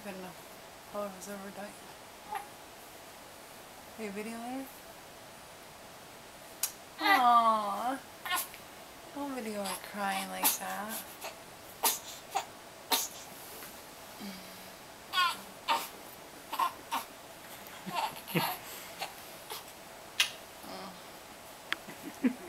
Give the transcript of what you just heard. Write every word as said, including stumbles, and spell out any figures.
couldn't have. Oh, it was over diet. Are you videoing her? Aww. Don't video her crying like that. Oh.